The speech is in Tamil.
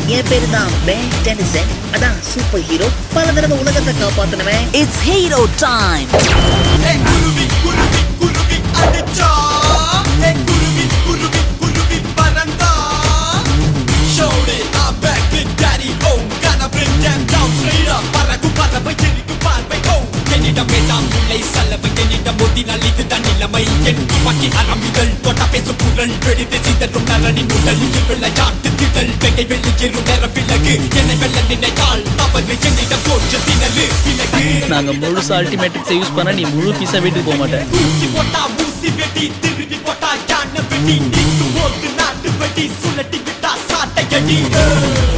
என் பேரு தான் பென் டெனிசன். அதான் சூப்பர் ஹீரோ. பல தடவை உலகத்தை காப்பாத்தினவன். It's hero time. குருவி குருவி குருவி அடிச்சா, குருவி குருவி குருவி பறந்தா. Showed it, I'm back, Big Daddy. Oh, gonna bring them down straight up. பறக்கும் பறவை எரிக்கும் பார்வை. Oh, என்னிடம் வேண்டாம் உள்ளே சலவை, என்னிடம் மோதினால் இதுதான் நிலைமை. என் துப்பாக்கி அரம்பிகள் தொட்ட பேசும் குரல் வெடித்து சிதறும் நரனின் உடல். விளையாட்டு திடல் வெகை வெளியேறும் நேர விலகு. என்னை வெல்ல நினைத்தால் தவறு, என்னிடம் தோற்று திணறு விலகு. நாங்க முழுசா அல்டிமேட்டிக்ஸ் யூஸ் பண்ணா நீ முழு பீஸா வீட்டுக்கு போக மாட்டேன். தூக்கி போட்டா ஊசி வெடி, திருவி போட்டா யானை வெடி. நீக்கு போட்டு நாட்டு வெடி, சுழட்டி விட்டா சாட்டையடி.